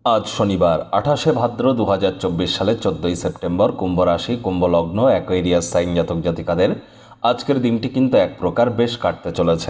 আজ শনিবার 28শে ভাদ্র 2024 সালের 14ই সেপ্টেম্বর, কুম্ভ রাশি, কুম্ভ লগ্ন, অ্যাকোয়ারিয়াস সাইন জাতক জাতিকাদের আজকের দিনটি কিন্তু এক প্রকার বেশ কাটতে চলেছে।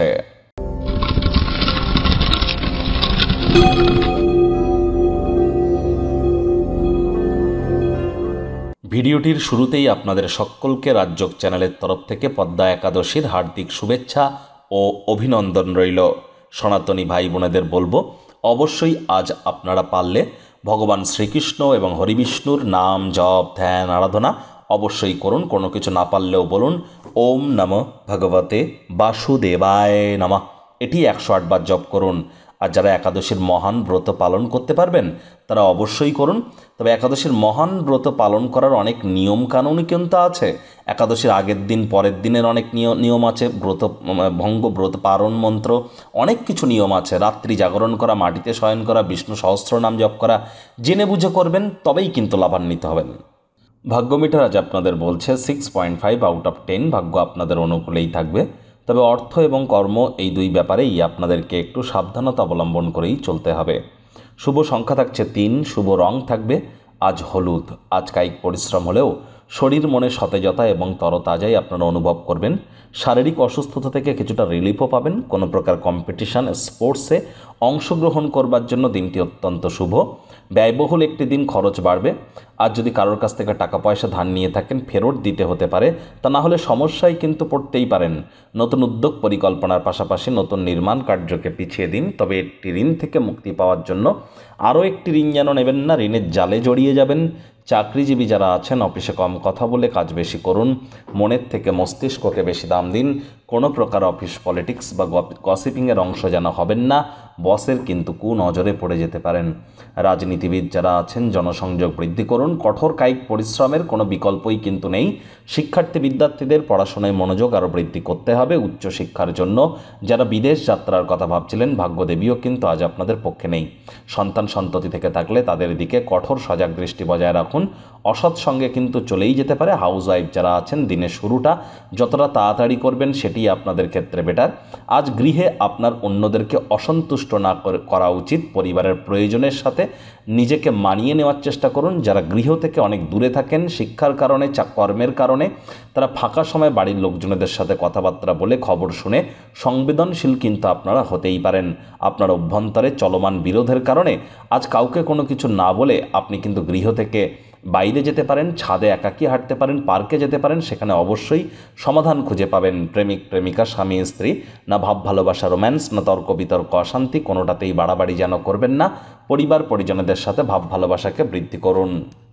ভিডিওটির শুরুতেই আপনাদের সকলকে রাজযোগ চ্যানেলের তরফ থেকে পদ্মা একাদশীর হার্দিক শুভেচ্ছা ও অভিনন্দন রইল। সনাতনী ভাই বোনেদের বলবো, অবশ্যই আজ আপনারা পারলে ভগবান শ্রীকৃষ্ণ এবং হরিবিষ্ণুর নাম জপ ধ্যান আরাধনা অবশ্যই করুন। কোনো কিছু না পারলেও বলুন ওম নমঃ ভগবতে বাসুদেবায় নমঃ, এটি 108 বার জপ করুন। আর যারা একাদশীর মহান ব্রত পালন করতে পারবেন তারা অবশ্যই করুন। তবে একাদশীর মহান ব্রত পালন করার অনেক নিয়ম কানুনই কিন্তু আছে। একাদশীর আগের দিন পরের দিনের অনেক নিয়ম আছে, ব্রত ভঙ্গ, ব্রত পালন মন্ত্র, অনেক কিছু নিয়ম আছে। রাত্রি জাগরণ করা, মাটিতে শয়ন করা, বিষ্ণু সহস্রনাম জপ করা, জেনে বুঝে করবেন, তবেই কিন্তু লাভান্বিত হবেন। ভাগ্য মিটার আজ আপনাদের বলছে 6.5 আউট অফ 10, ভাগ্য আপনাদের অনুকূলেই থাকবে। তবে অর্থ এবং কর্ম এই দুই ব্যাপারেই আপনাদেরকে একটু সাবধানতা অবলম্বন করেই চলতে হবে। শুভ সংখ্যা থাকছে 3, শুভ রং থাকবে আজ হলুদ। আজ কায়িক পরিশ্রম হলেও শরীর মনে সতেজতা এবং তরতাজাই আপনারা অনুভব করবেন। শারীরিক অসুস্থতা থেকে কিছুটা রিলিফও পাবেন। কোনো প্রকার কম্পিটিশান স্পোর্টসে অংশগ্রহণ করবার জন্য দিনটি অত্যন্ত শুভ। ব্যয়বহুল একটি দিন, খরচ বাড়বে। আর যদি কারোর কাছ থেকে টাকা পয়সা ধার নিয়ে থাকেন ফেরত দিতে হতে পারে, তা না হলে সমস্যায় কিন্তু পড়তেই পারেন। নতুন উদ্যোগ পরিকল্পনার পাশাপাশি নতুন নির্মাণ কার্যকে পিছিয়ে দিন। তবে একটি ঋণ থেকে মুক্তি পাওয়ার জন্য আরও একটি ঋণ যেন নেবেন না, ঋণের জালে জড়িয়ে যাবেন। চাকরিজীবী যারা আছেন অফিসে কম কথা বলে কাজ বেশি করুন। মনের থেকে মস্তিষ্ককে বেশি দাম দিন। কোনো প্রকার অফিস পলিটিক্স বা গসিপিংয়ের অংশ যেন হবেন না, বসের কিন্তু কুনজরে পড়ে যেতে পারেন। রাজনীতিবিদ যারা আছেন জনসংযোগ বৃদ্ধি করুন। কঠোর কায়িক পরিশ্রমের কোনো বিকল্পই কিন্তু নেই। শিক্ষার্থী বিদ্যার্থীদের পড়াশোনায় মনোযোগ আরও বৃদ্ধি করতে হবে উচ্চশিক্ষার জন্য। যারা বিদেশ যাত্রার কথা ভাবছিলেন, ভাগ্যদেবীও কিন্তু আজ আপনাদের পক্ষে নেই। সন্তান সন্ততি থেকে থাকলে তাদের দিকে কঠোর সজাগ দৃষ্টি বজায় রাখুন। অসৎ সঙ্গে কিন্তু চলেই যেতে পারে। হাউস ওয়াইফ যারা আছেন দিনের শুরুটা যতটা তাড়াতাড়ি করবেন সেটি আপনাদের ক্ষেত্রে বেটার। আজ গৃহে আপনার অন্যদেরকে অসন্তুষ্ট না করা উচিত। পরিবারের প্রয়োজনের সাথে নিজেকে মানিয়ে নেওয়ার চেষ্টা করুন। যারা গৃহ থেকে অনেক দূরে থাকেন শিক্ষার কারণে, কর্মের কারণে, তারা ফাঁকা সময় বাড়ির লোকজনদের সাথে কথাবার্তা বলে খবর শুনে সংবেদনশীল কিন্তু আপনারা হতেই পারেন। আপনার অভ্যন্তরে চলমান বিরোধের কারণে আজ কাউকে কোনো কিছু না বলে আপনি কিন্তু গৃহ থেকে বাইরে যেতে পারেন, ছাদে একাকী হাঁটতে পারেন, পার্কে যেতে পারেন। সেখানে অবশ্যই সমাধান খুঁজে পাবেন। প্রেমিক প্রেমিকা, স্বামী স্ত্রী, না ভাব ভালোবাসা রোম্যান্স, না তর্ক বিতর্ক অশান্তি, কোনোটাতেই বাড়াবাড়ি যেন করবেন না। পরিবার পরিজনদের সাথে ভাব ভালোবাসাকে বৃদ্ধি করুন।